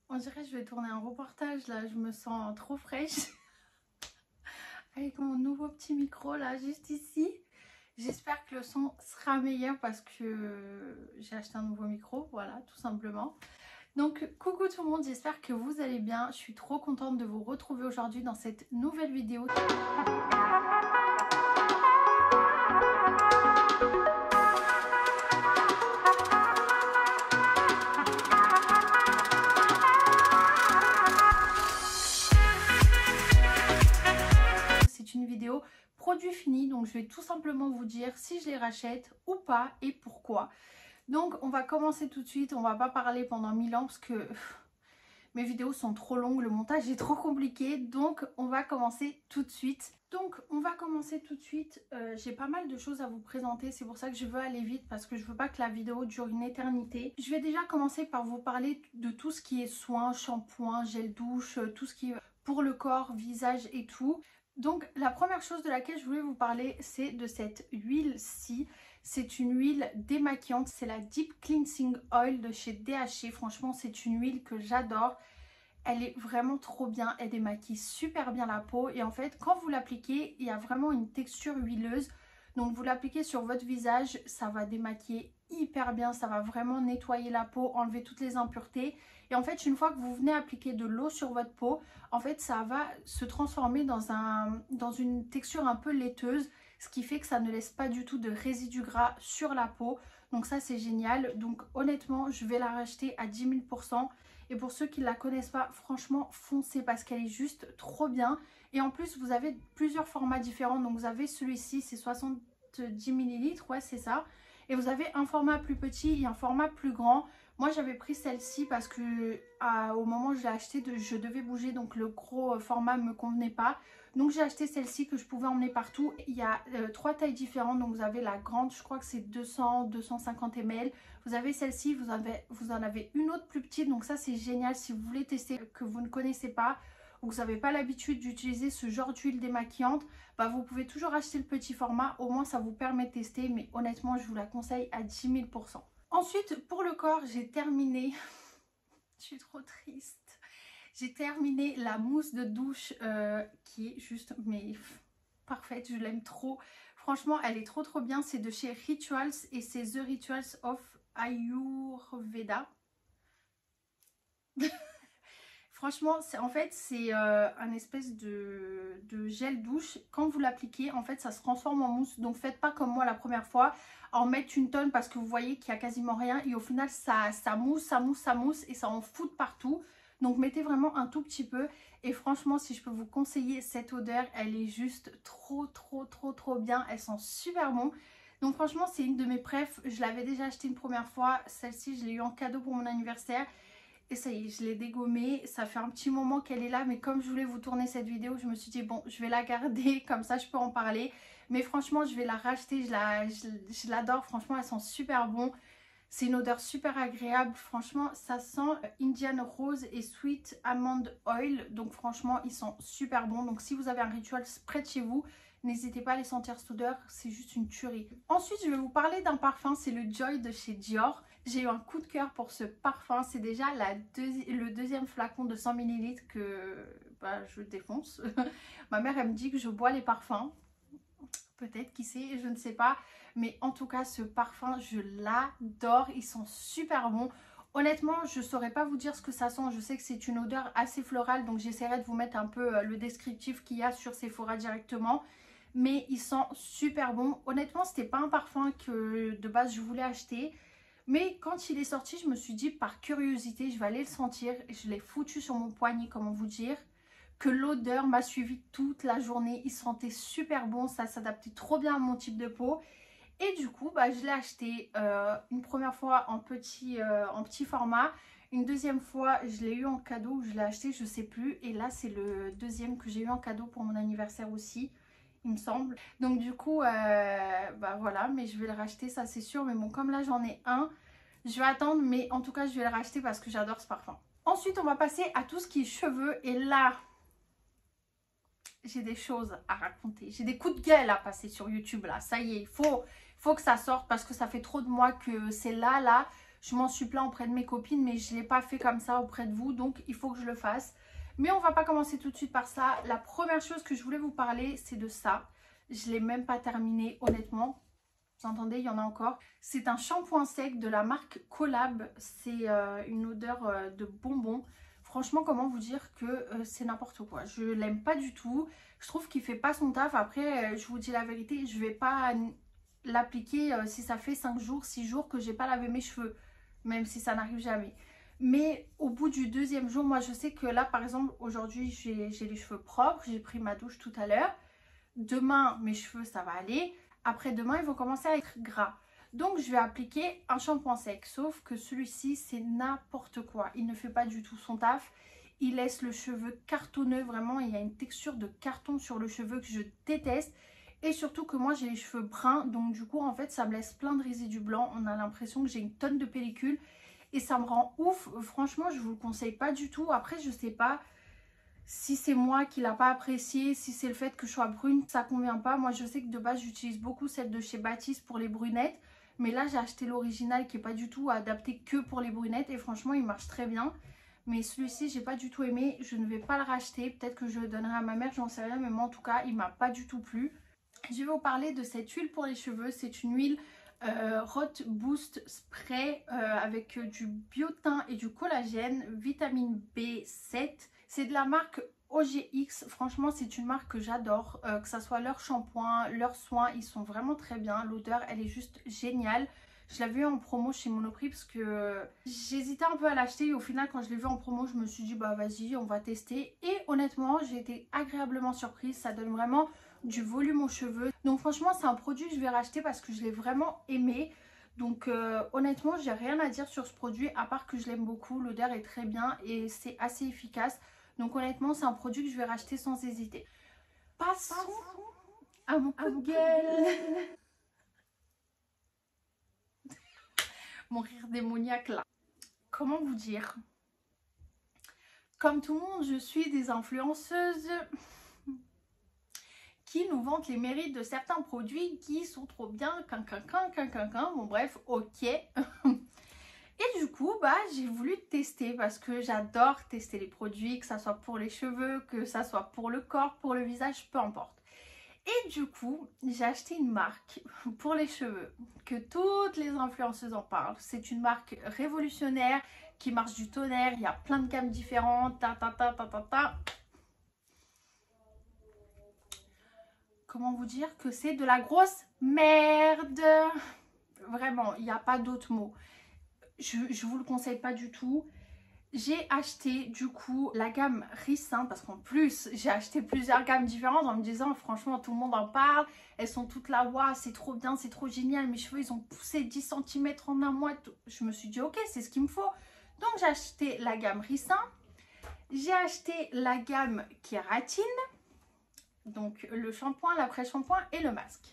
On dirait que je vais tourner un reportage là, je me sens trop fraîche avec mon nouveau petit micro là juste ici. J'espère que le son sera meilleur parce que j'ai acheté un nouveau micro, voilà, tout simplement. Donc coucou tout le monde, j'espère que vous allez bien. Je suis trop contente de vous retrouver aujourd'hui dans cette nouvelle vidéo. C'est une vidéo produit fini, donc je vais tout simplement vous dire si je les rachète ou pas et pourquoi. Donc on va commencer tout de suite, on va pas parler pendant 1000 ans parce que mes vidéos sont trop longues, le montage est trop compliqué, donc on va commencer tout de suite. J'ai pas mal de choses à vous présenter, c'est pour ça que je veux aller vite parce que je veux pas que la vidéo dure une éternité. Je vais déjà commencer par vous parler de tout ce qui est soins, shampoing, gel douche, tout ce qui est pour le corps, visage et tout. Donc la première chose de laquelle je voulais vous parler, c'est de cette huile-ci. C'est une huile démaquillante, c'est la Deep Cleansing Oil de chez DHC. Franchement, c'est une huile que j'adore. Elle est vraiment trop bien, elle démaquille super bien la peau. Et en fait, quand vous l'appliquez, il y a vraiment une texture huileuse. Donc vous l'appliquez sur votre visage, ça va démaquiller hyper bien, ça va vraiment nettoyer la peau, enlever toutes les impuretés. Et en fait, une fois que vous venez appliquer de l'eau sur votre peau, en fait, ça va se transformer dans une texture un peu laiteuse, ce qui fait que ça ne laisse pas du tout de résidus gras sur la peau. Donc ça, c'est génial. Donc honnêtement, je vais la racheter à 10 000%. Et pour ceux qui ne la connaissent pas, franchement, foncez parce qu'elle est juste trop bien. Et en plus, vous avez plusieurs formats différents. Donc vous avez celui-ci, c'est 70 ml, ouais, c'est ça. Et vous avez un format plus petit et un format plus grand. Moi, j'avais pris celle-ci parce que au moment où je l'ai acheté, je devais bouger. Donc le gros format ne me convenait pas. Donc j'ai acheté celle-ci que je pouvais emmener partout. Il y a 3 tailles différentes. Donc vous avez la grande, je crois que c'est 200-250 ml. Vous avez celle-ci, vous en avez une autre plus petite. Donc ça c'est génial si vous voulez tester que vous ne connaissez pas ou que vous n'avez pas l'habitude d'utiliser ce genre d'huile démaquillante. Bah, vous pouvez toujours acheter le petit format. Au moins ça vous permet de tester. Mais honnêtement je vous la conseille à 10 000%. Ensuite pour le corps j'ai terminé. Je suis trop triste. J'ai terminé la mousse de douche qui est juste mais parfaite, je l'aime trop. Franchement, elle est trop bien. C'est de chez Rituals et c'est The Rituals of Ayurveda. Franchement, c'est un espèce de gel douche. Quand vous l'appliquez, en fait, ça se transforme en mousse. Donc, faites pas comme moi la première fois, en mettre une tonne parce que vous voyez qu'il y a quasiment rien. Et au final, ça mousse et ça en fout de partout. Donc, mettez vraiment un tout petit peu. Et franchement, si je peux vous conseiller cette odeur, elle est juste trop bien. Elle sent super bon. Donc, franchement, c'est une de mes préf. Je l'avais déjà achetée une première fois. Celle-ci, je l'ai eu en cadeau pour mon anniversaire. Et ça y est, je l'ai dégommée. Ça fait un petit moment qu'elle est là. Mais comme je voulais vous tourner cette vidéo, je me suis dit, bon, je vais la garder. Comme ça, je peux en parler. Mais franchement, je vais la racheter. Je l'adore. Franchement, elle sent super bon. C'est une odeur super agréable. Franchement, ça sent Indian Rose et Sweet Almond Oil. Donc franchement, ils sont super bons. Donc si vous avez un rituel près de chez vous, n'hésitez pas à les sentir cette odeur. C'est juste une tuerie. Ensuite, je vais vous parler d'un parfum. C'est le Joy de chez Dior. J'ai eu un coup de cœur pour ce parfum. C'est déjà le deuxième flacon de 100 ml que je défonce. Ma mère, elle me dit que je bois les parfums. Peut-être, qui sait, je ne sais pas. Mais en tout cas, ce parfum, je l'adore. Ils sont super bons. Honnêtement, je ne saurais pas vous dire ce que ça sent. Je sais que c'est une odeur assez florale. Donc, j'essaierai de vous mettre un peu le descriptif qu'il y a sur Sephora directement. Mais ils sont super bons. Honnêtement, c'était pas un parfum que de base je voulais acheter. Mais quand il est sorti, je me suis dit par curiosité, je vais aller le sentir. Je l'ai foutu sur mon poignet, comment vous dire. Que l'odeur m'a suivi toute la journée. Il sentait super bon, ça s'adaptait trop bien à mon type de peau. Et du coup, je l'ai acheté une première fois en petit format. Une deuxième fois, je l'ai eu en cadeau ou je l'ai acheté, je sais plus. Et là, c'est le deuxième que j'ai eu en cadeau pour mon anniversaire aussi, il me semble. Donc du coup, voilà, mais je vais le racheter, ça c'est sûr. Mais bon, comme là, j'en ai un, je vais attendre. Mais en tout cas, je vais le racheter parce que j'adore ce parfum. Ensuite, on va passer à tout ce qui est cheveux. Et là, j'ai des choses à raconter. J'ai des coups de gueule à passer sur YouTube là. Ça y est, il faut que ça sorte parce que ça fait trop de mois que c'est là Je m'en suis plaint auprès de mes copines, mais je ne l'ai pas fait comme ça auprès de vous. Donc, il faut que je le fasse. Mais on va pas commencer tout de suite par ça. La première chose que je voulais vous parler, c'est de ça. Je ne l'ai même pas terminé, honnêtement. Vous entendez, il y en a encore. C'est un shampoing sec de la marque Collab. C'est une odeur de bonbon. Franchement, comment vous dire que c'est n'importe quoi. Je l'aime pas du tout. Je trouve qu'il fait pas son taf. Après, je vous dis la vérité, je vais pas l'appliquer si ça fait 5 jours, 6 jours que j'ai pas lavé mes cheveux. Même si ça n'arrive jamais. Mais au bout du deuxième jour, moi je sais que là, par exemple, aujourd'hui, j'ai les cheveux propres. J'ai pris ma douche tout à l'heure. Demain, mes cheveux, ça va aller. Après demain, ils vont commencer à être gras. Donc, je vais appliquer un shampoing sec. Sauf que celui-ci, c'est n'importe quoi. Il ne fait pas du tout son taf. Il laisse le cheveu cartonneux. Vraiment, il y a une texture de carton sur le cheveu que je déteste. Et surtout que moi, j'ai les cheveux bruns. Donc, du coup, en fait, ça me laisse plein de résidus blancs. On a l'impression que j'ai une tonne de pellicule. Et ça me rend ouf. Franchement, je vous le conseille pas du tout. Après, je sais pas si c'est moi qui l'a pas apprécié, si c'est le fait que je sois brune, ça convient pas. Moi, je sais que de base, j'utilise beaucoup celle de chez Baptiste pour les brunettes. Mais là, j'ai acheté l'original qui est pas du tout adapté que pour les brunettes. Et franchement, il marche très bien. Mais celui-ci, j'ai pas du tout aimé. Je ne vais pas le racheter. Peut-être que je le donnerai à ma mère, j'en sais rien. Mais moi, en tout cas, il m'a pas du tout plu. Je vais vous parler de cette huile pour les cheveux. C'est une huile Rot Boost Spray avec du biotin et du collagène, vitamine B7. C'est de la marque OGX. Franchement, c'est une marque que j'adore. Que ça soit leur shampoing, leurs soins, ils sont vraiment très bien. L'odeur, elle est juste géniale. Je l'avais vu en promo chez Monoprix parce que j'hésitais un peu à l'acheter. Et au final, quand je l'ai vu en promo, je me suis dit, bah vas-y, on va tester. Et honnêtement, j'ai été agréablement surprise. Ça donne vraiment du volume aux cheveux. Donc franchement, c'est un produit que je vais racheter parce que je l'ai vraiment aimé. Donc honnêtement, j'ai rien à dire sur ce produit à part que je l'aime beaucoup. L'odeur est très bien et c'est assez efficace. Donc honnêtement, c'est un produit que je vais racheter sans hésiter. Passons à mon coup de gueule. Mon rire démoniaque là. Comment vous dire? Comme tout le monde, je suis des influenceuses qui nous vantent les mérites de certains produits qui sont trop bien, bon bref, ok. Et du coup, bah j'ai voulu tester parce que j'adore tester les produits, que ça soit pour les cheveux, que ça soit pour le corps, pour le visage, peu importe. Et du coup, j'ai acheté une marque pour les cheveux que toutes les influenceuses en parlent. C'est une marque révolutionnaire qui marche du tonnerre, il y a plein de gammes différentes, Comment vous dire que c'est de la grosse merde. Vraiment, il n'y a pas d'autre mot. Je vous le conseille pas du tout. J'ai acheté du coup la gamme Ricin parce qu'en plus j'ai acheté plusieurs gammes différentes en me disant franchement tout le monde en parle. Elles sont toutes là, waouh c'est trop bien, c'est trop génial. Mes cheveux ils ont poussé 10 cm en un mois. Je me suis dit ok c'est ce qu'il me faut. Donc j'ai acheté la gamme Ricin. J'ai acheté la gamme Kératine. Donc le shampoing, l'après-shampoing et le masque.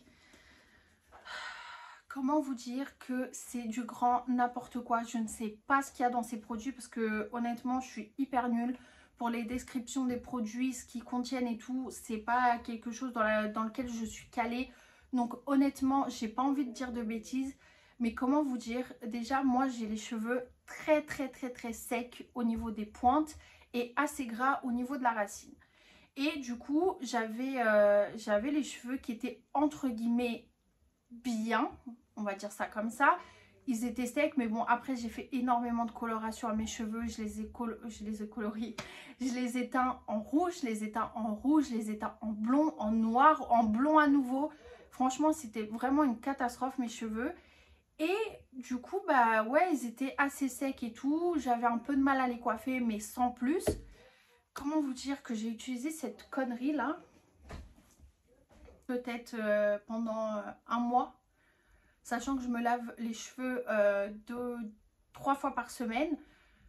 Comment vous dire que c'est du grand n'importe quoi. Je ne sais pas ce qu'il y a dans ces produits parce que honnêtement je suis hyper nulle pour les descriptions des produits, ce qu'ils contiennent et tout. C'est pas quelque chose dans lequel je suis calée. Donc honnêtement j'ai pas envie de dire de bêtises. Mais comment vous dire, déjà moi j'ai les cheveux très secs au niveau des pointes et assez gras au niveau de la racine. Et du coup j'avais les cheveux qui étaient entre guillemets bien, on va dire ça comme ça. Ils étaient secs, mais bon après j'ai fait énormément de coloration à mes cheveux. Je les ai coloriés, je les ai teints en rouge, je les ai teints en rouge, je les ai teints en blond, en noir, en blond à nouveau. Franchement c'était vraiment une catastrophe mes cheveux. Et du coup bah ouais ils étaient assez secs et tout. J'avais un peu de mal à les coiffer mais sans plus. Comment vous dire que j'ai utilisé cette connerie là peut-être pendant un mois, sachant que je me lave les cheveux 3 fois par semaine.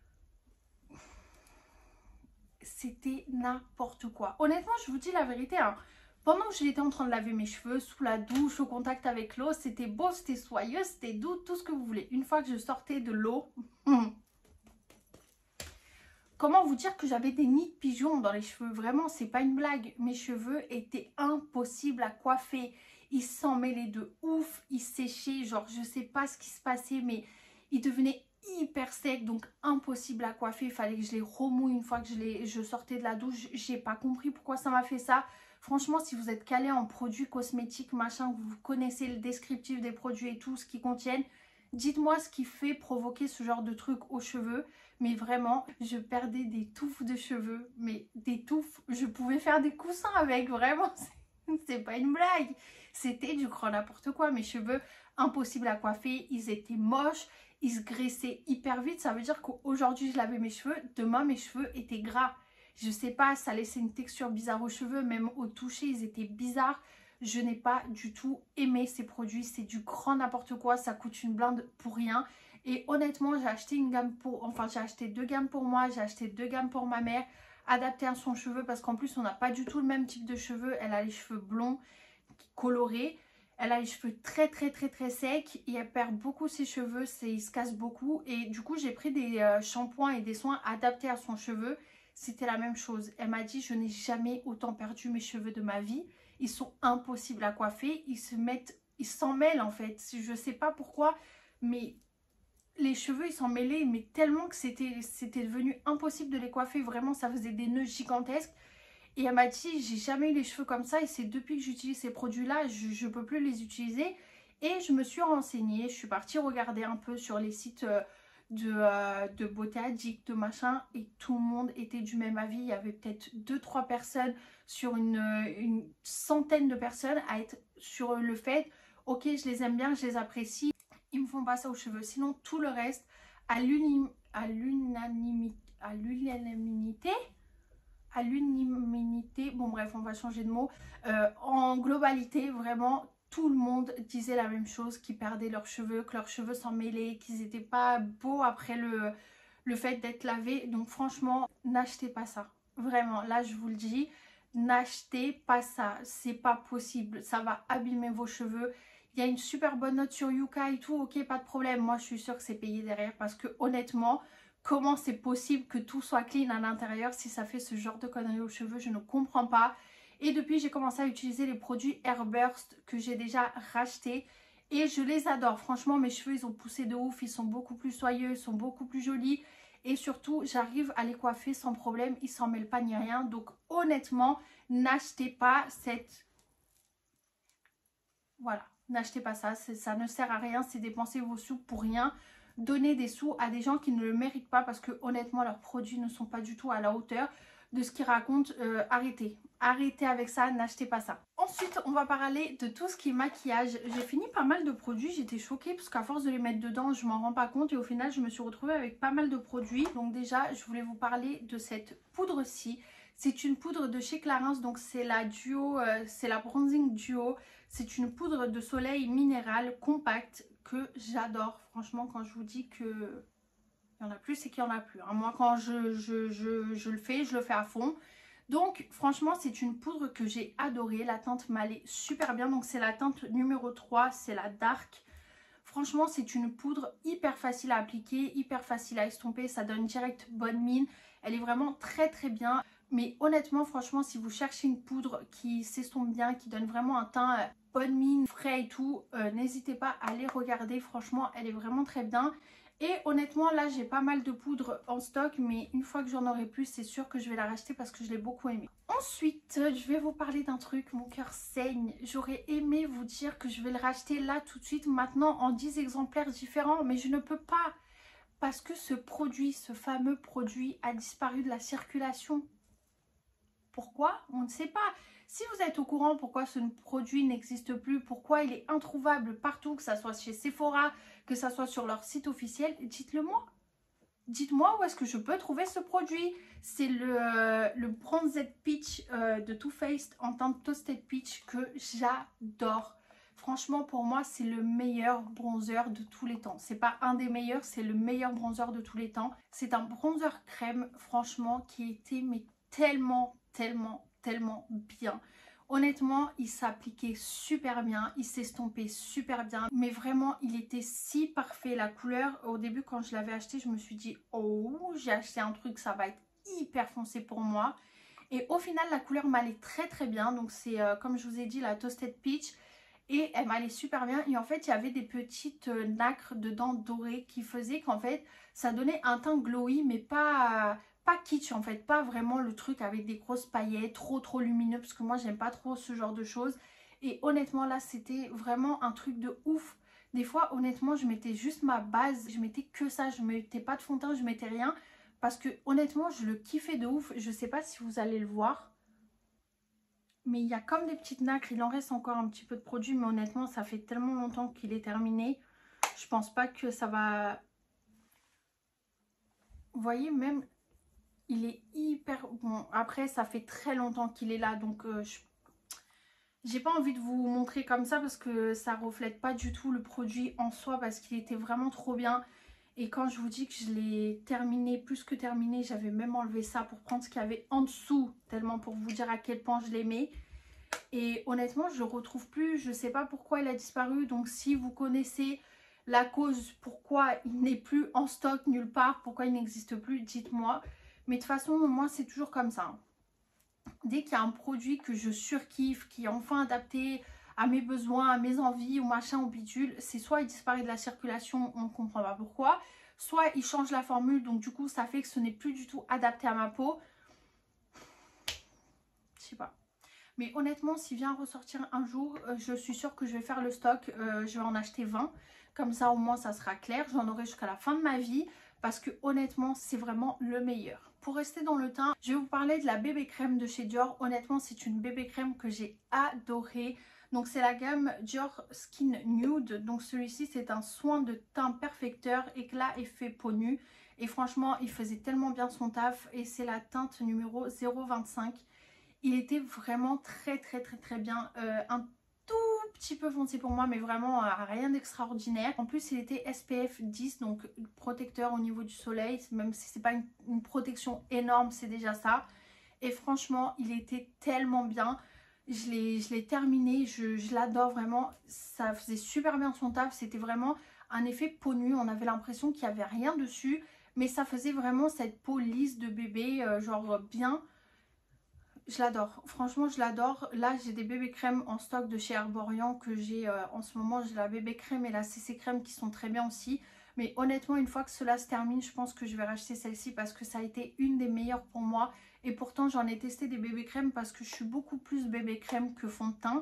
C'était n'importe quoi. Honnêtement, je vous dis la vérité, hein, pendant que j'étais en train de laver mes cheveux, sous la douche, au contact avec l'eau, c'était beau, c'était soyeux, c'était doux, tout ce que vous voulez. Une fois que je sortais de l'eau, comment vous dire que j'avais des nids de pigeons dans les cheveux? Vraiment, c'est pas une blague. Mes cheveux étaient impossibles à coiffer. Ils s'en mêlaient de ouf, ils séchaient, genre je sais pas ce qui se passait, mais ils devenaient hyper secs, donc impossible à coiffer. Il fallait que je les remouille une fois que je sortais de la douche. J'ai pas compris pourquoi ça m'a fait ça. Franchement, si vous êtes calé en produits cosmétiques, machin, que vous connaissez le descriptif des produits et tout, ce qu'ils contiennent, dites-moi ce qui fait provoquer ce genre de truc aux cheveux. Mais vraiment, je perdais des touffes de cheveux, mais des touffes. Je pouvais faire des coussins avec, vraiment, c'est pas une blague. C'était du grand n'importe quoi. Mes cheveux, impossible à coiffer, ils étaient moches, ils se graissaient hyper vite. Ça veut dire qu'aujourd'hui, je lavais mes cheveux, demain, mes cheveux étaient gras. Je sais pas, ça laissait une texture bizarre aux cheveux, même au toucher, ils étaient bizarres. Je n'ai pas du tout aimé ces produits, c'est du grand n'importe quoi, ça coûte une blinde pour rien. Et honnêtement, j'ai acheté une gamme j'ai acheté 2 gammes pour moi, j'ai acheté 2 gammes pour ma mère, adaptées à son cheveu, parce qu'en plus, on n'a pas du tout le même type de cheveux. Elle a les cheveux blonds, colorés. Elle a les cheveux très secs et elle perd beaucoup ses cheveux, ils se cassent beaucoup. Et du coup, j'ai pris des shampoings et des soins adaptés à son cheveu. C'était la même chose. Elle m'a dit, je n'ai jamais autant perdu mes cheveux de ma vie. Ils sont impossibles à coiffer. Ils s'en mêlent en fait. Je sais pas pourquoi, mais les cheveux, ils s'en mêlaient, mais tellement que c'était devenu impossible de les coiffer. Vraiment, ça faisait des nœuds gigantesques. Et elle m'a dit, j'ai jamais eu les cheveux comme ça et c'est depuis que j'utilise ces produits-là, je ne peux plus les utiliser. Et je me suis renseignée, je suis partie regarder un peu sur les sites de beauté addict, de machin, et tout le monde était du même avis. Il y avait peut-être 2-3 personnes sur une centaine de personnes à être sur le fait, ok, je les aime bien, je les apprécie, ils me font pas ça aux cheveux. Sinon, tout le reste, à l'unanimité, bon bref, on va changer de mot, en globalité, vraiment, tout le monde disait la même chose, qu'ils perdaient leurs cheveux, que leurs cheveux s'en mêlaient, qu'ils n'étaient pas beaux après le fait d'être lavés. Donc franchement, n'achetez pas ça. Vraiment, là je vous le dis, n'achetez pas ça, c'est pas possible, ça va abîmer vos cheveux. Il y a une super bonne note sur Yuka et tout, ok, pas de problème. Moi je suis sûre que c'est payé derrière parce que honnêtement, comment c'est possible que tout soit clean à l'intérieur si ça fait ce genre de conneries aux cheveux, je ne comprends pas. Et depuis, j'ai commencé à utiliser les produits Airburst que j'ai déjà rachetés. Et je les adore. Franchement, mes cheveux, ils ont poussé de ouf. Ils sont beaucoup plus soyeux, ils sont beaucoup plus jolis. Et surtout, j'arrive à les coiffer sans problème. Ils s'en mêlent pas ni rien. Donc honnêtement, n'achetez pas cette... Voilà, n'achetez pas ça. Ça ne sert à rien. C'est dépenser vos sous pour rien. Donner des sous à des gens qui ne le méritent pas parce que honnêtement leurs produits ne sont pas du tout à la hauteur de ce qu'ils racontent. Arrêtez avec ça, n'achetez pas ça. Ensuite on va parler de tout ce qui est maquillage. J'ai fini pas mal de produits, j'étais choquée parce qu'à force de les mettre dedans je m'en rends pas compte et au final je me suis retrouvée avec pas mal de produits. Donc déjà je voulais vous parler de cette poudre-ci. C'est une poudre de chez Clarins, donc c'est la duo, c'est la bronzing duo. C'est une poudre de soleil minérale compacte que j'adore. Franchement, quand je vous dis que il y en a plus, c'est qu'il y en a plus. Hein. Moi, quand je le fais à fond. Donc, franchement, c'est une poudre que j'ai adorée. La teinte m'allait super bien. Donc, c'est la teinte numéro 3, c'est la Dark. Franchement, c'est une poudre hyper facile à appliquer, hyper facile à estomper. Ça donne direct bonne mine. Elle est vraiment très bien. Mais honnêtement, franchement, si vous cherchez une poudre qui s'estompe bien, qui donne vraiment un teint bonne mine, frais et tout, n'hésitez pas à aller regarder. Franchement, elle est vraiment très bien. Et honnêtement, là, j'ai pas mal de poudre en stock, mais une fois que j'en aurai plus, c'est sûr que je vais la racheter parce que je l'ai beaucoup aimée. Ensuite, je vais vous parler d'un truc, mon cœur saigne. J'aurais aimé vous dire que je vais le racheter là tout de suite, maintenant, en 10 exemplaires différents, mais je ne peux pas. Parce que ce produit, ce fameux produit, a disparu de la circulation. Pourquoi? On ne sait pas. Si vous êtes au courant pourquoi ce produit n'existe plus, pourquoi il est introuvable partout, que ce soit chez Sephora, que ce soit sur leur site officiel, dites-le moi. Dites-moi où est-ce que je peux trouver ce produit. C'est le Bronzed Peach de Too Faced en teinte Toasted Peach que j'adore. Franchement, pour moi, c'est le meilleur bronzer de tous les temps. C'est pas un des meilleurs, c'est le meilleur bronzer de tous les temps. C'est un bronzer crème, franchement, qui était mais tellement bien. Honnêtement, il s'appliquait super bien, il s'estompait super bien, mais vraiment, il était si parfait. La couleur, au début, quand je l'avais acheté, je me suis dit, oh, j'ai acheté un truc, ça va être hyper foncé pour moi. Et au final, la couleur m'allait très bien. Donc, c'est, comme je vous ai dit, la Toasted Peach. et elle m'allait super bien. Et en fait il y avait des petites nacres dedans dorées qui faisaient qu'en fait ça donnait un teint glowy, mais pas kitsch en fait, pas vraiment le truc avec des grosses paillettes trop lumineux, parce que moi j'aime pas trop ce genre de choses. Et honnêtement là c'était vraiment un truc de ouf. Des fois honnêtement je mettais juste ma base, je mettais que ça, je mettais pas de fond de teint, je mettais rien, parce que honnêtement je le kiffais de ouf. Je sais pas si vous allez le voir, mais il y a comme des petites nacres, il en reste encore un petit peu de produit, mais honnêtement ça fait tellement longtemps qu'il est terminé, je pense pas que ça va... Vous voyez, même il est hyper bon. Après ça fait très longtemps qu'il est là, donc j'ai pas envie de vous montrer comme ça parce que ça reflète pas du tout le produit en soi, parce qu'il était vraiment trop bien. Et quand je vous dis que je l'ai terminé, plus que terminé, j'avais même enlevé ça pour prendre ce qu'il y avait en dessous, tellement pour vous dire à quel point je l'aimais. Et honnêtement je le retrouve plus, je sais pas pourquoi il a disparu. Donc si vous connaissez la cause pourquoi il n'est plus en stock nulle part, pourquoi il n'existe plus, dites-moi. Mais de toute façon moi c'est toujours comme ça. Dès qu'il y a un produit que je surkiffe, qui est enfin adapté à mes besoins, à mes envies ou machin ou bidule, c'est soit il disparaît de la circulation, on ne comprend pas pourquoi, soit il change la formule, donc du coup ça fait que ce n'est plus du tout adapté à ma peau. Je sais pas. Mais honnêtement, s'il vient ressortir un jour, je suis sûre que je vais faire le stock. Je vais en acheter 20. Comme ça, au moins, ça sera clair. J'en aurai jusqu'à la fin de ma vie. Parce que honnêtement, c'est vraiment le meilleur. Pour rester dans le teint, je vais vous parler de la bébé crème de chez Dior. Honnêtement, c'est une bébé crème que j'ai adorée. Donc, c'est la gamme Dior Skin Nude. Donc, celui-ci, c'est un soin de teint perfecteur, éclat, effet peau nue. Et franchement, il faisait tellement bien son taf. Et c'est la teinte numéro 025. Il était vraiment très bien, un tout petit peu foncé pour moi, mais vraiment rien d'extraordinaire. En plus il était SPF 10, donc protecteur au niveau du soleil, même si c'est pas une protection énorme, c'est déjà ça. Et franchement il était tellement bien. Je l'ai terminé, je l'adore vraiment, ça faisait super bien son taf, c'était vraiment un effet peau nue, on avait l'impression qu'il n'y avait rien dessus, mais ça faisait vraiment cette peau lisse de bébé, genre bien. Je l'adore, franchement je l'adore. Là j'ai des bébés crèmes en stock de chez Herborian que j'ai en ce moment. J'ai la bébé crème et la CC crème qui sont très bien aussi. Mais honnêtement une fois que cela se termine, je pense que je vais racheter celle-ci parce que ça a été une des meilleures pour moi. Et pourtant j'en ai testé des bébés crèmes parce que je suis beaucoup plus bébé crème que fond de teint.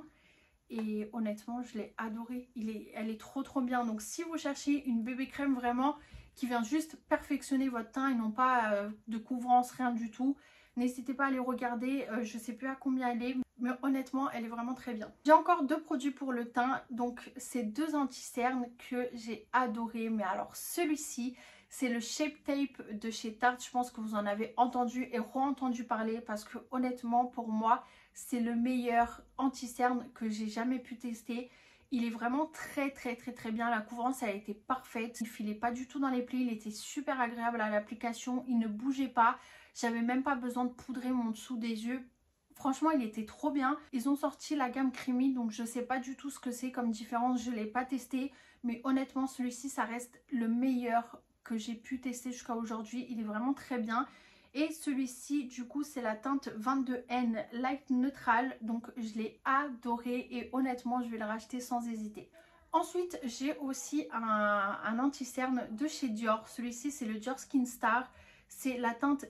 Et honnêtement je l'ai adorée, elle est trop bien. Donc si vous cherchez une bébé crème vraiment qui vient juste perfectionner votre teint et non pas de couvrance, rien du tout, n'hésitez pas à les regarder. Je sais plus à combien elle est, mais honnêtement elle est vraiment très bien. J'ai encore deux produits pour le teint, donc c'est deux anti-cernes que j'ai adoré. Mais alors celui-ci c'est le Shape Tape de chez Tarte. Je pense que vous en avez entendu et re-entendu parler parce que honnêtement pour moi c'est le meilleur anti-cerne que j'ai jamais pu tester. Il est vraiment très bien. La couvrance elle a été parfaite. Il ne filait pas du tout dans les plis. Il était super agréable à l'application. Il ne bougeait pas. J'avais même pas besoin de poudrer mon dessous des yeux. Franchement il était trop bien. Ils ont sorti la gamme Creamy, donc je sais pas du tout ce que c'est comme différence. Je l'ai pas testé. Mais honnêtement celui-ci ça reste le meilleur que j'ai pu tester jusqu'à aujourd'hui. Il est vraiment très bien. Et celui-ci du coup c'est la teinte 22N Light Neutral. Donc je l'ai adoré et honnêtement je vais le racheter sans hésiter. Ensuite j'ai aussi un anti-cerne de chez Dior. Celui-ci c'est le Dior Skin Star. C'est la teinte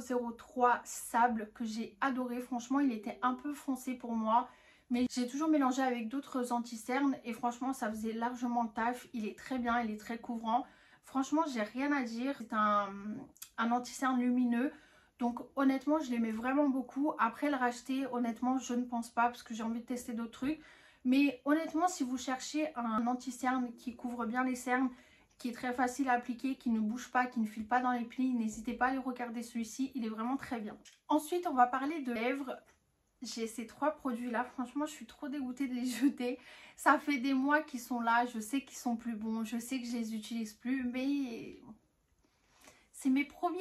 003 Sable que j'ai adoré. Franchement il était un peu foncé pour moi, mais j'ai toujours mélangé avec d'autres anti-cernes et franchement ça faisait largement le taf. Il est très bien, il est très couvrant. Franchement j'ai rien à dire. C'est un anti-cerne lumineux. Donc honnêtement je l'aimais vraiment beaucoup. Après le racheter honnêtement je ne pense pas parce que j'ai envie de tester d'autres trucs. Mais honnêtement si vous cherchez un anti-cerne qui couvre bien les cernes, qui est très facile à appliquer, qui ne bouge pas, qui ne file pas dans les plis, n'hésitez pas à aller regarder celui-ci, il est vraiment très bien. Ensuite on va parler de lèvres. J'ai ces trois produits là, franchement je suis trop dégoûtée de les jeter. Ça fait des mois qu'ils sont là, je sais qu'ils sont plus bons, je sais que je les utilise plus, mais c'est mes premiers.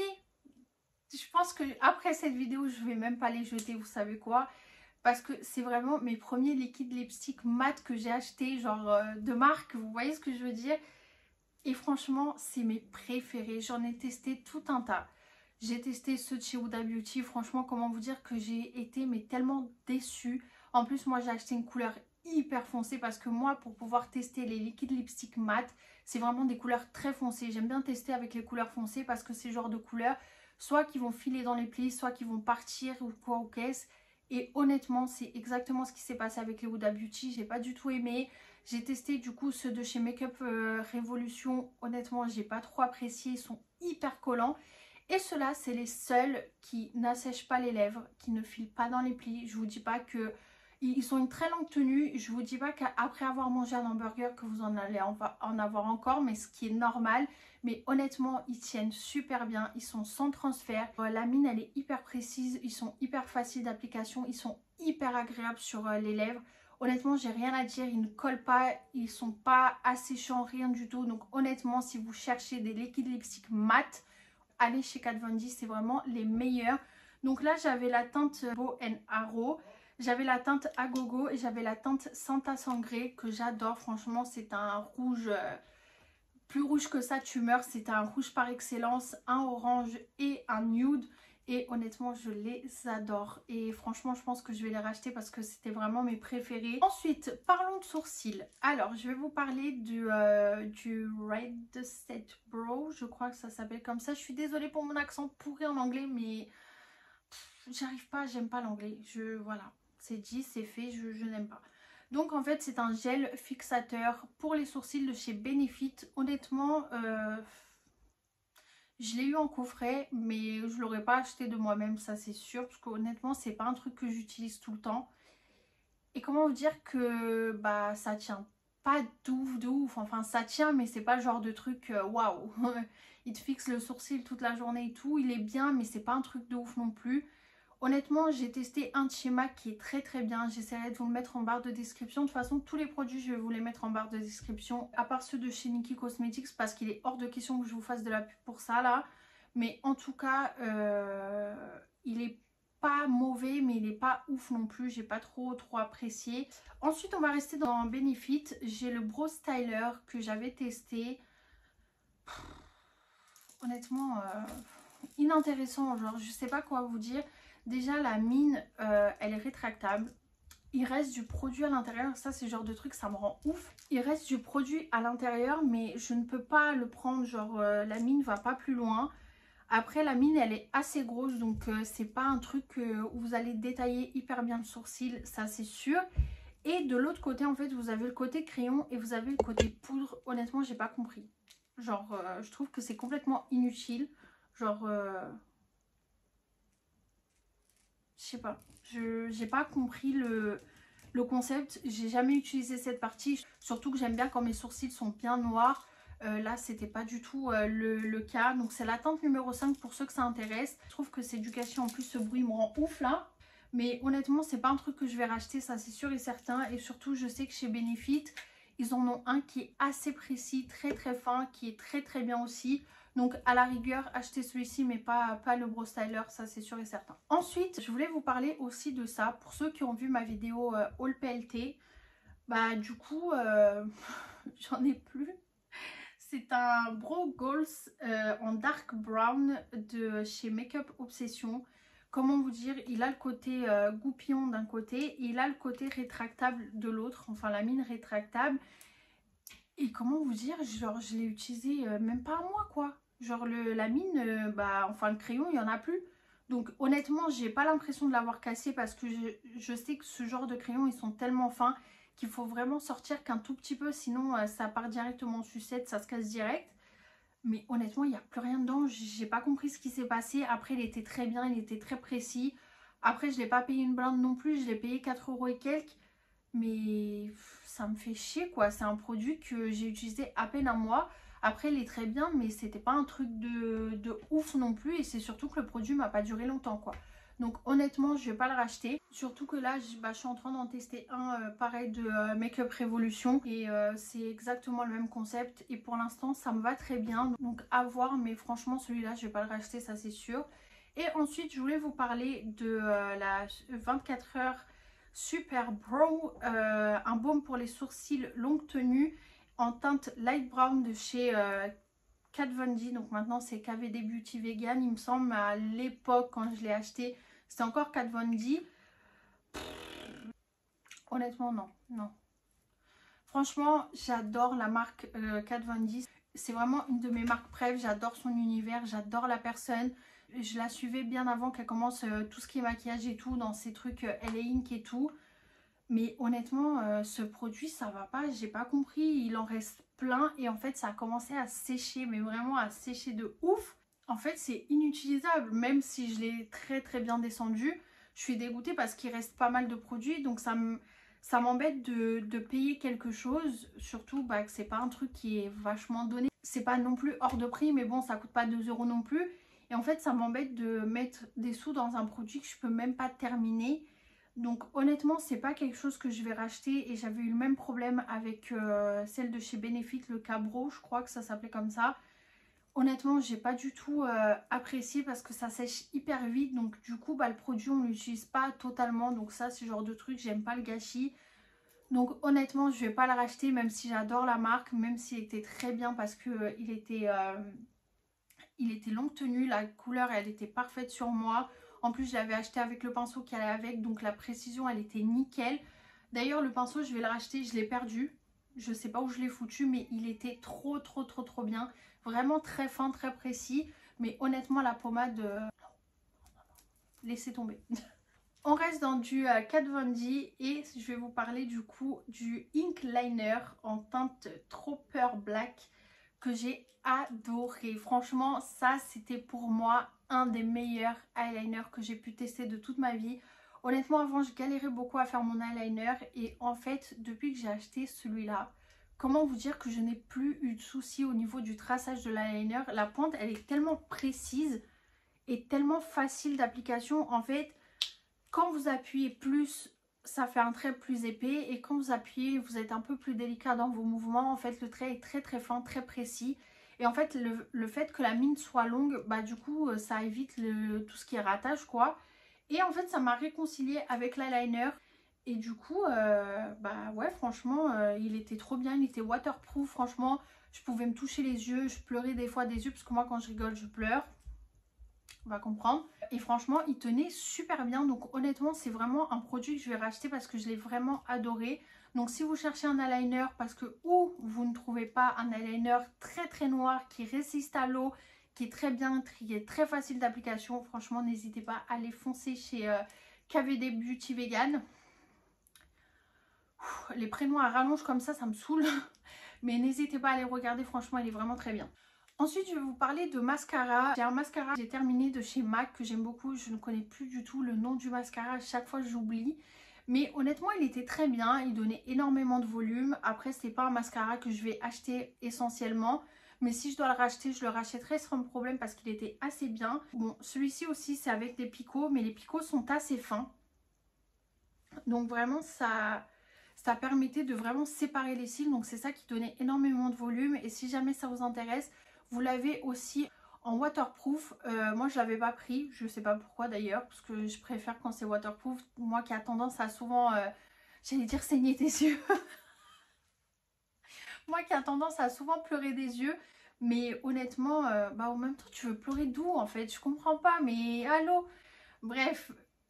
Je pense que après cette vidéo je vais même pas les jeter, vous savez quoi, parce que c'est vraiment mes premiers liquides lipstick mat que j'ai acheté, genre de marque, vous voyez ce que je veux dire. Et franchement c'est mes préférés, j'en ai testé tout un tas. J'ai testé ceux de chez Huda Beauty, franchement comment vous dire que j'ai été mais tellement déçue. En plus moi j'ai acheté une couleur hyper foncé parce que moi, pour pouvoir tester les liquides lipstick mat, c'est vraiment des couleurs très foncées. J'aime bien tester avec les couleurs foncées parce que c'est le genre de couleurs soit qui vont filer dans les plis, soit qui vont partir ou quoi ou qu'est-ce. Et honnêtement, c'est exactement ce qui s'est passé avec les Huda Beauty. J'ai pas du tout aimé. J'ai testé du coup ceux de chez Makeup Revolution. Honnêtement, j'ai pas trop apprécié. Ils sont hyper collants. Et ceux-là, c'est les seuls qui n'assèchent pas les lèvres, qui ne filent pas dans les plis. Je vous dis pas que... Ils ont une très longue tenue. Je vous dis pas qu'après avoir mangé un hamburger que vous en allez en avoir encore, mais ce qui est normal. Mais honnêtement, ils tiennent super bien. Ils sont sans transfert. La mine, elle est hyper précise. Ils sont hyper faciles d'application. Ils sont hyper agréables sur les lèvres. Honnêtement, j'ai rien à dire. Ils ne collent pas. Ils sont pas asséchants, rien du tout. Donc honnêtement, si vous cherchez des liquides lipstick mat, allez chez Kat Von D, c'est vraiment les meilleurs. Donc là, j'avais la teinte Bow and Arrow. J'avais la teinte Agogo et j'avais la teinte Santa Sangré que j'adore. Franchement, c'est un rouge, plus rouge que ça, tu meurs. C'est un rouge par excellence, un orange et un nude. Et honnêtement, je les adore. Et franchement, je pense que je vais les racheter parce que c'était vraiment mes préférés. Ensuite, parlons de sourcils. Alors, je vais vous parler du Red Set Brow. Je crois que ça s'appelle comme ça. Je suis désolée pour mon accent pourri en anglais, mais j'arrive pas, j'aime pas l'anglais. Voilà. C'est dit, c'est fait, je n'aime pas. Donc en fait c'est un gel fixateur pour les sourcils de chez Benefit. Honnêtement, je l'ai eu en coffret, mais je l'aurais pas acheté de moi-même, ça c'est sûr. Parce qu'honnêtement c'est pas un truc que j'utilise tout le temps. Et comment vous dire que bah ça tient pas de ouf. Enfin ça tient mais c'est pas le genre de truc waouh. Il te fixe le sourcil toute la journée et tout. Il est bien mais c'est pas un truc de ouf non plus. Honnêtement, j'ai testé un de chez MAC qui est très très bien. J'essaierai de vous le mettre en barre de description. De toute façon, tous les produits, je vais vous les mettre en barre de description. À part ceux de chez Nikkie Cosmetics, parce qu'il est hors de question que je vous fasse de la pub pour ça là. Mais en tout cas, il est pas mauvais, mais il est pas ouf non plus. J'ai pas trop apprécié. Ensuite, on va rester dans Benefit. J'ai le Brow Styler que j'avais testé. Honnêtement, inintéressant. Genre, je sais pas quoi vous dire. Déjà la mine elle est rétractable. Il reste du produit à l'intérieur. Ça c'est le genre de truc, ça me rend ouf. Il reste du produit à l'intérieur mais je ne peux pas le prendre. Genre la mine va pas plus loin. Après la mine elle est assez grosse. Donc c'est pas un truc où vous allez détailler hyper bien le sourcil. Ça c'est sûr. Et de l'autre côté en fait vous avez le côté crayon et vous avez le côté poudre. Honnêtement j'ai pas compris. Genre je trouve que c'est complètement inutile. Genre... je sais pas, j'ai pas compris le concept. J'ai jamais utilisé cette partie, surtout que j'aime bien quand mes sourcils sont bien noirs. Là c'était pas du tout le cas. Donc c'est la teinte numéro 5 pour ceux que ça intéresse. Je trouve que c'est du gâchis, en plus ce bruit me rend ouf là. Mais honnêtement c'est pas un truc que je vais racheter, ça c'est sûr et certain. Et surtout je sais que chez Benefit ils en ont un qui est assez précis, très très fin, qui est très très bien aussi. Donc à la rigueur, achetez celui-ci mais pas le Brow Styler, ça c'est sûr et certain. Ensuite, je voulais vous parler aussi de ça. Pour ceux qui ont vu ma vidéo Haul PLT, bah du coup, j'en ai plus. C'est un Brow Goals en Dark Brown de chez Makeup Obsession. Comment vous dire, il a le côté goupillon d'un côté et il a le côté rétractable de l'autre. Enfin la mine rétractable. Et comment vous dire, genre je l'ai utilisé même pas un mois quoi. Genre la mine, bah enfin le crayon il y en a plus. Donc honnêtement j'ai pas l'impression de l'avoir cassé parce que je sais que ce genre de crayons ils sont tellement fins qu'il faut vraiment sortir qu'un tout petit peu, sinon ça part directement en sucette, ça se casse direct. Mais honnêtement il n'y a plus rien dedans, j'ai pas compris ce qui s'est passé. Après il était très bien, il était très précis. Après je l'ai pas payé une blinde non plus, je l'ai payé 4 € et quelques. Mais ça me fait chier quoi, c'est un produit que j'ai utilisé à peine un mois. Après il est très bien mais c'était pas un truc de ouf non plus. Et c'est surtout que le produit m'a pas duré longtemps quoi. Donc honnêtement je vais pas le racheter. Surtout que là je suis en train d'en tester un pareil de Makeup Revolution. Et c'est exactement le même concept. Et pour l'instant ça me va très bien. Donc à voir, mais franchement celui-là je vais pas le racheter, ça c'est sûr. Et ensuite je voulais vous parler de la 24 heures Super Brow, un baume pour les sourcils longue tenue en teinte light brown de chez Kat Von D. Donc maintenant c'est KVD Beauty Vegan il me semble, mais à l'époque quand je l'ai acheté c'était encore Kat Von D. honnêtement non, non. Franchement, j'adore la marque Kat Von D. C'est vraiment une de mes marques préf. J'adore son univers, j'adore la personne. Je la suivais bien avant qu'elle commence tout ce qui est maquillage et tout, dans ses trucs LA Ink et tout. Mais honnêtement, ce produit, ça va pas. J'ai pas compris. Il en reste plein et en fait, ça a commencé à sécher, mais vraiment à sécher de ouf. En fait, c'est inutilisable, même si je l'ai très bien descendu. Je suis dégoûtée parce qu'il reste pas mal de produits, donc ça m'embête de payer quelque chose, surtout bah, que c'est pas un truc qui est vachement donné. C'est pas non plus hors de prix, mais bon, ça coûte pas 2 € non plus. Et en fait, ça m'embête de mettre des sous dans un produit que je peux même pas terminer. Donc honnêtement, c'est pas quelque chose que je vais racheter. Et j'avais eu le même problème avec celle de chez Benefit, le Cabro, je crois que ça s'appelait comme ça. Honnêtement, j'ai pas du tout apprécié parce que ça sèche hyper vite. Donc du coup, bah, le produit, on l'utilise pas totalement. Donc ça, c'est le genre de truc, j'aime pas le gâchis. Donc honnêtement, je vais pas le racheter, même si j'adore la marque. Même s'il était très bien parce que il était longue tenue. La couleur, elle était parfaite sur moi. En plus, je l'avais acheté avec le pinceau qui allait avec. Donc la précision, elle était nickel. D'ailleurs, le pinceau, je vais le racheter. Je l'ai perdu. Je sais pas où je l'ai foutu, mais il était trop bien. Vraiment très fin, très précis. Mais honnêtement, la pommade, laissez tomber. On reste dans du Kat Von D et je vais vous parler du coup du Ink Liner en teinte Trooper Black que j'ai adoré. Franchement, ça c'était pour moi un des meilleurs eyeliners que j'ai pu tester de toute ma vie. Honnêtement, avant je galérais beaucoup à faire mon eyeliner et en fait, depuis que j'ai acheté celui-là, comment vous dire que je n'ai plus eu de soucis au niveau du traçage de l'eyeliner. La pointe, elle est tellement précise et tellement facile d'application. En fait, quand vous appuyez plus, ça fait un trait plus épais. Et quand vous appuyez, vous êtes un peu plus délicat dans vos mouvements. En fait, le trait est très fin, très précis. Et en fait, le fait que la mine soit longue, bah du coup, ça évite tout ce qui est ratage, quoi. Et en fait, ça m'a réconcilié avec l'eyeliner. Et du coup, bah ouais, franchement, il était trop bien. Il était waterproof, franchement. Je pouvais me toucher les yeux. Je pleurais des fois des yeux, parce que moi, quand je rigole, je pleure. On va comprendre. Et franchement, il tenait super bien. Donc honnêtement, c'est vraiment un produit que je vais racheter parce que je l'ai vraiment adoré. Donc si vous cherchez un eyeliner parce que ou vous ne trouvez pas un eyeliner très noir qui résiste à l'eau, qui est très bien, qui est très facile d'application, franchement, n'hésitez pas à aller foncer chez KVD Beauty Vegan. Les prénoms à rallonge comme ça me saoule. Mais n'hésitez pas à aller regarder, franchement, il est vraiment très bien. Ensuite, je vais vous parler de mascara. J'ai un mascara que j'ai terminé de chez MAC que j'aime beaucoup. Je ne connais plus du tout le nom du mascara. À chaque fois, j'oublie. Mais honnêtement, il était très bien. Il donnait énormément de volume. Après, c'est pas un mascara que je vais acheter essentiellement. Mais si je dois le racheter, je le rachèterai sans problème parce qu'il était assez bien. Bon, celui-ci aussi, c'est avec des picots. Mais les picots sont assez fins. Donc vraiment, ça permettait de vraiment séparer les cils. Donc c'est ça qui donnait énormément de volume. Et si jamais ça vous intéresse, vous l'avez aussi en waterproof. Moi je l'avais pas pris, je sais pas pourquoi d'ailleurs, parce que je préfère quand c'est waterproof. Moi qui a tendance à souvent, j'allais dire saigner des yeux. Moi qui a tendance à souvent pleurer des yeux. Mais honnêtement, bah en même temps tu veux pleurer d'où en fait? Je comprends pas, mais allô? Bref.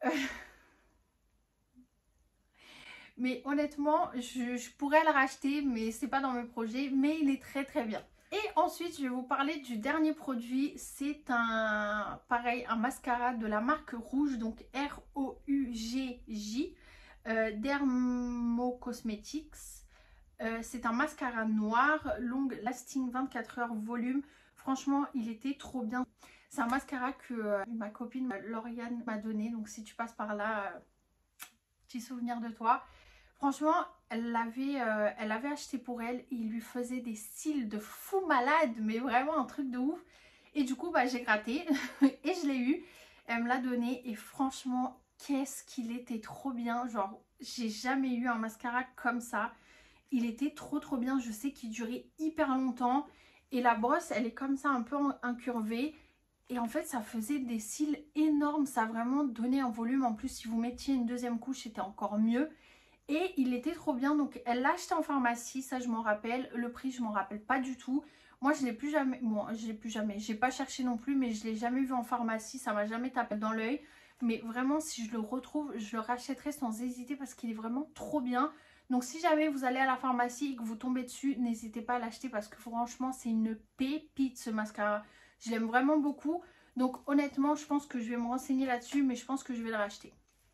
Mais honnêtement, je pourrais le racheter, mais c'est pas dans mes projets. Mais il est très bien. Et ensuite, je vais vous parler du dernier produit. C'est pareil, un mascara de la marque Rouge, donc R-O-U-G-J, Dermo Cosmetics. C'est un mascara noir, long lasting 24 heures volume. Franchement, il était trop bien. C'est un mascara que ma copine Lauriane m'a donné. Donc si tu passes par là, petit souvenir de toi. Franchement, elle l'avait acheté pour elle et il lui faisait des cils de fou malade, mais vraiment un truc de ouf. Et du coup, bah, j'ai gratté et je l'ai eu. Elle me l'a donné et franchement, qu'est-ce qu'il était trop bien. Genre, j'ai jamais eu un mascara comme ça. Il était trop bien. Je sais qu'il durait hyper longtemps. Et la brosse, elle est comme ça, un peu incurvée. Et en fait, ça faisait des cils énormes. Ça a vraiment donné un volume. En plus, si vous mettiez une deuxième couche, c'était encore mieux. Et il était trop bien, donc elle l'a acheté en pharmacie, ça je m'en rappelle. Le prix je m'en rappelle pas du tout. Moi je l'ai plus jamais, bon je l'ai plus jamais, j'ai pas cherché non plus, mais je l'ai jamais vu en pharmacie, ça m'a jamais tapé dans l'œil. Mais vraiment, si je le retrouve, je le rachèterai sans hésiter parce qu'il est vraiment trop bien. Donc si jamais vous allez à la pharmacie et que vous tombez dessus, n'hésitez pas à l'acheter parce que franchement, c'est une pépite ce mascara. Je l'aime vraiment beaucoup. Donc honnêtement, je pense que je vais me renseigner là-dessus, mais je pense que je vais le racheter.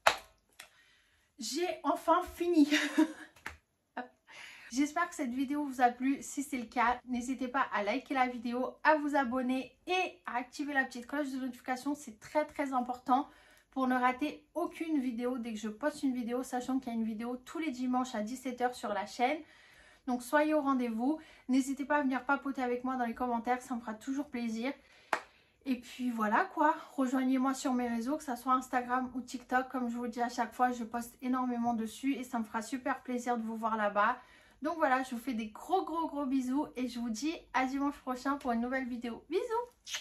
J'ai enfin fini. J'espère que cette vidéo vous a plu. Si c'est le cas, n'hésitez pas à liker la vidéo, à vous abonner et à activer la petite cloche de notification. C'est très très important pour ne rater aucune vidéo dès que je poste une vidéo, sachant qu'il y a une vidéo tous les dimanches à 17 h sur la chaîne. Donc soyez au rendez-vous. N'hésitez pas à venir papoter avec moi dans les commentaires, ça me fera toujours plaisir. Et puis voilà quoi, rejoignez-moi sur mes réseaux, que ce soit Instagram ou TikTok. Comme je vous le dis à chaque fois, je poste énormément dessus et ça me fera super plaisir de vous voir là-bas. Donc voilà, je vous fais des gros bisous et je vous dis à dimanche prochain pour une nouvelle vidéo. Bisous!